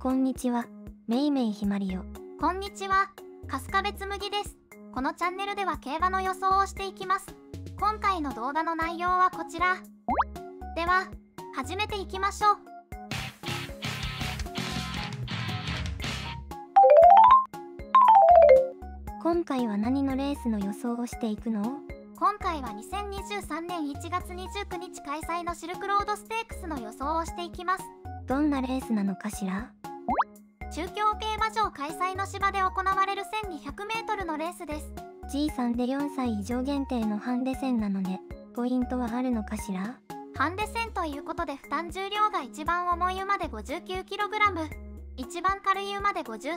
こんにちは、めいめいひまりよ。 こんにちは、春日部つむぎです。このチャンネルでは競馬の予想をしていきます。今回の動画の内容はこちら。では、始めていきましょう。 今回は何のレースの予想をしていくの？ 今回は2023年1月29日開催のシルクロードステークスの予想をしていきます。 どんなレースなのかしら？ 中京競馬場開催の芝で行われる 1200m のレースです。 G さんで4歳以上限定のハンデ戦なので、ポイントはあるのかしら？ ハンデ戦ということで負担重量が一番重い馬で 59kg、 一番軽い馬で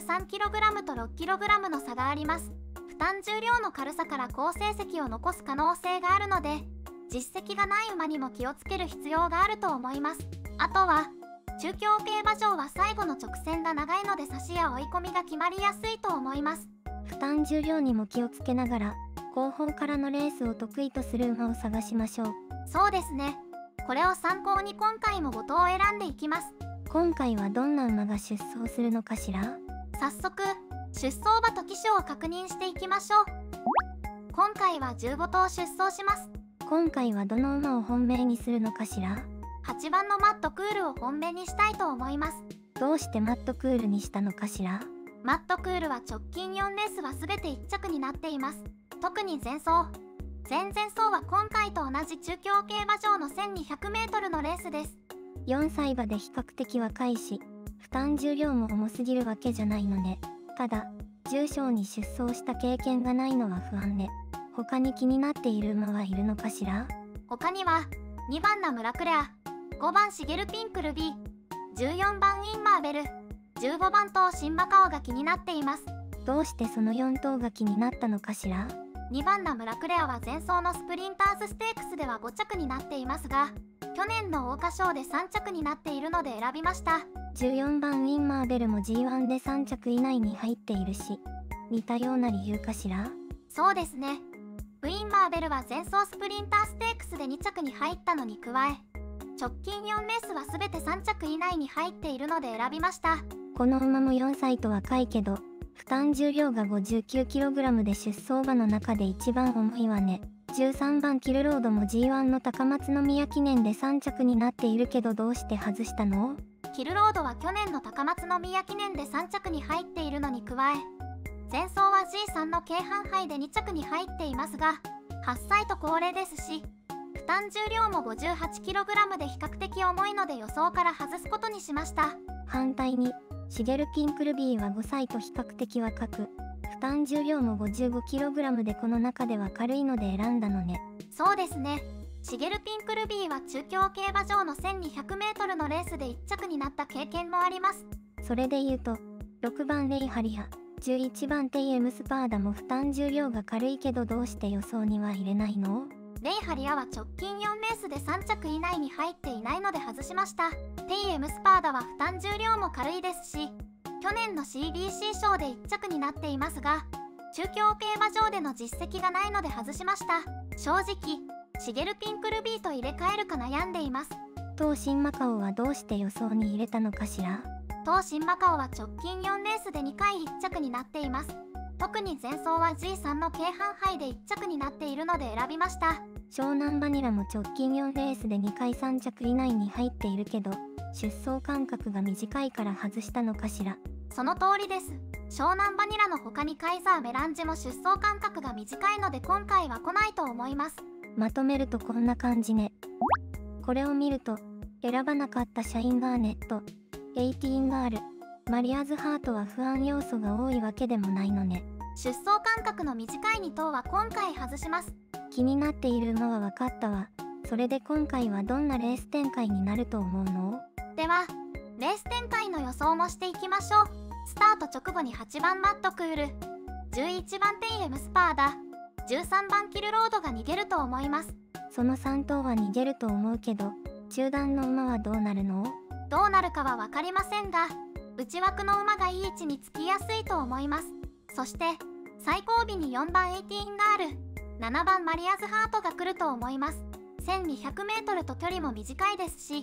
53kg と 6kg の差があります。負担重量の軽さから好成績を残す可能性があるので、実績がない馬にも気をつける必要があると思います。あとは中京競馬場は最後の直線が長いので差しや追い込みが決まりやすいと思います。 負担重量にも気をつけながら、後方からのレースを得意とする馬を探しましょう。 そうですね。これを参考に今回も5頭を選んでいきます。 今回はどんな馬が出走するのかしら？ 早速、出走馬と騎手を確認していきましょう。今回は15頭出走します。 今回はどの馬を本命にするのかしら ？8番のマットクールを本命にしたいと思います。 どうしてマットクールにしたのかしら？ マットクールは直近4レースは全て1着になっています。特に前々走は今回と同じ中京競馬場の 1200m のレースです。 4歳馬で比較的若いし、負担重量も重すぎるわけじゃないので、ただ重賞に出走した経験がないのは不安で、他に気になっている馬はいるのかしら？ 他には2番ナムラクレア、5番シゲルピンクルビー、14番インマーベル、15番とシンバカオが気になっています。 どうしてその4頭が気になったのかしら？ 2番ナムラクレアは前走のスプリンターズステークスでは5着になっていますが、去年の桜花賞で3着になっているので選びました。 14番ウィンマーベルも G1 で3着以内に入っているし、似たような理由かしら？ そうですね。ウィンマーベルは前走スプリンターステークスで2着に入ったのに加え、直近4レースは全て3着以内に入っているので選びました。 この馬も4歳と若いけど、負担重量が 59kg で出走馬の中で一番重いわね。13番キルロードも G1 の高松宮記念で3着になっているけど、どうして外したの？ キルロードは去年の高松宮記念で3着に入っているのに加え、前走は G3 の京阪杯で2着に入っていますが、8歳と高齢ですし、負担重量も 58kg で比較的重いので予想から外すことにしました。 反対にシゲルピンクルビーは5歳と比較的若く、負担重量も 55kg でこの中では軽いので選んだのね。 そうですね。シゲルピンクルビーは中京競馬場の 1200m のレースで1着になった経験もあります。 それで言うと、6番レイハリア、11番テイエムスパーダも負担重量が軽いけど、どうして予想には入れないの？ レイハリアは直近4レースで3着以内に入っていないので外しました。テイエムスパーダは負担重量も軽いですし、去年の CBC 賞で1着になっていますが、中京競馬場での実績がないので外しました。正直シゲルピンクルビーと入れ替えるか悩んでいます。 東進マカオはどうして予想に入れたのかしら？ 東進マカオは直近4レースで2回1着になっています。特に前走は G3 の京阪杯で1着になっているので選びました。 湘南バニラも直近4レースで2回3着以内に入っているけど、出走間隔が短いから外したのかしら？ その通りです。湘南バニラの他にカイザーメランジも出走間隔が短いので今回は来ないと思います。 まとめるとこんな感じね。これを見ると、選ばなかったシャインガーネット、18ガール、マリアーズハートは不安要素が多いわけでもないのね。 出走間隔の短い2頭は今回外します。 気になっている馬は分かったわ。それで今回はどんなレース展開になると思うの？ では、レース展開の予想もしていきましょう。スタート直後に8番マットクール、11番テイエムスパーダ、13番キルロードが逃げると思います。 その3頭は逃げると思うけど、中段の馬はどうなるの？ どうなるかは分かりませんが、内枠の馬がいい位置につきやすいと思います。そして最後尾に4番18ガール、7番マリアーズハートが来ると思います。 1200m と距離も短いですし、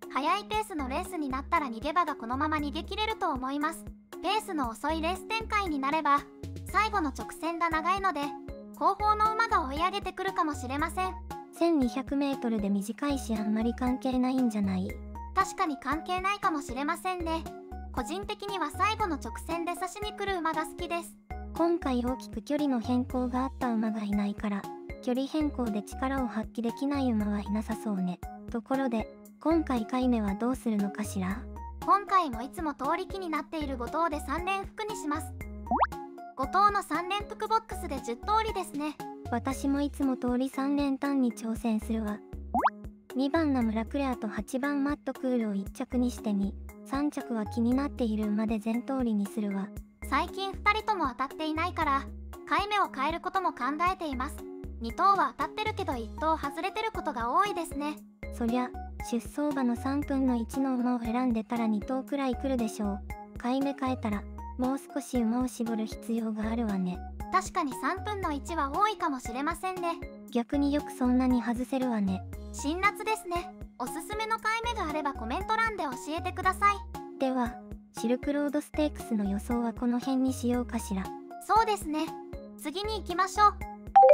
速いペースのレースになったら逃げ場がこのまま逃げ切れると思います。ペースの遅いレース展開になれば最後の直線が長いので後方の馬が追い上げてくるかもしれません。 1200メートルで短いしあんまり関係ないんじゃない？ 確かに関係ないかもしれませんね。個人的には最後の直線で差しに来る馬が好きです。 今回大きく距離の変更があった馬がいないから距離変更で力を発揮できない馬はいなさそうね。ところで今回カイメはどうするのかしら？ 今回もいつも通り気になっている5頭で3連複にします。5頭の3連複ボックスで10通りですね。 私もいつも通り3連単に挑戦するわ。2番ナムラクレアと8番マットクールを1着にして3着は気になっている馬で全通りにするわ。 最近2人とも当たっていないからカイメを変えることも考えています。2頭は当たってるけど1頭外れてることが多いですね。 そりゃ出走馬の3分の1の馬を選んでたら2頭くらい来るでしょう。買い目変えたらもう少し馬を絞る必要があるわね。 確かに3分の1は多いかもしれませんね。 逆によくそんなに外せるわね。 辛辣ですね。おすすめの買い目があればコメント欄で教えてください。 ではシルクロードステークスの予想はこの辺にしようかしら。 そうですね。次に行きましょう。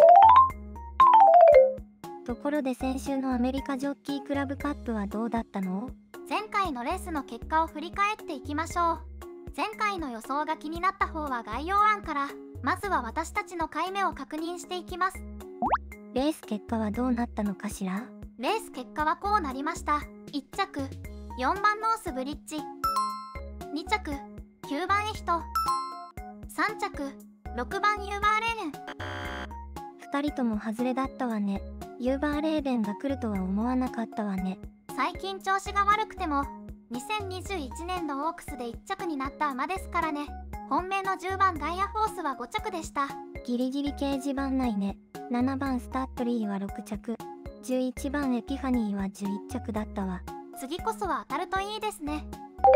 ところで先週のアメリカジョッキークラブカップはどうだったの？ 前回のレースの結果を振り返っていきましょう。前回の予想が気になった方は概要欄からまずは私たちの買い目を確認していきます。 レース結果はどうなったのかしら？ レース結果はこうなりました。1着4番ノースブリッジ、2着9番エヒト、3着6番ユーバーレーレン。 2人とも外れだったわね。ユーバーレーレンが来るとは思わなかったわね。 最近調子が悪くても2021年のオークスで1着になった馬ですからね。本命の10番ダイヤフォースは5着でした。 ギリギリ掲示板内ね。7番スタッドリーは6着、11番エピファニーは11着だったわ。 次こそは当たるといいですね。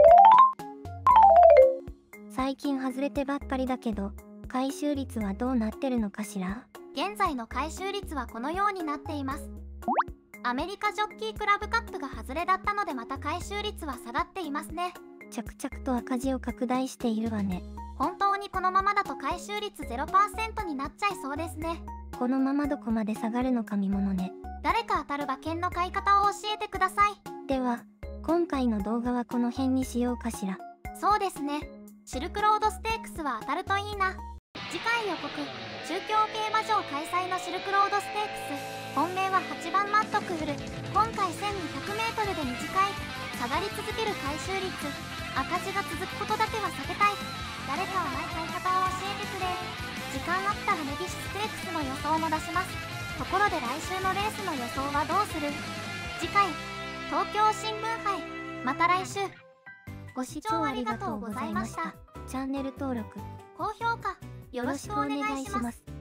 最近外れてばっかりだけど回収率はどうなってるのかしら？ 現在の回収率はこのようになっています。アメリカジョッキークラブカップが外れだったのでまた回収率は下がっていますね。 着々と赤字を拡大しているわね。 本当にこのままだと回収率 0% になっちゃいそうですね。 このままどこまで下がるのか見ものね。 誰か当たる馬券の買い方を教えてください。 では今回の動画はこの辺にしようかしら。 そうですね。シルクロードステークスは当たるといいな。次回予告、中京競馬場開催のシルクロードステークス。本命は8番マットクール。今回 1200m で短い。下がり続ける回収率。赤字が続くことだけは避けたい。誰かうまい買い方を教えてくれ。時間あったらネギシステークスの予想も出します。ところで来週のレースの予想はどうする？次回、東京新聞杯。また来週。 ご視聴ありがとうございました。チャンネル登録、 高評価よろしくお願いします。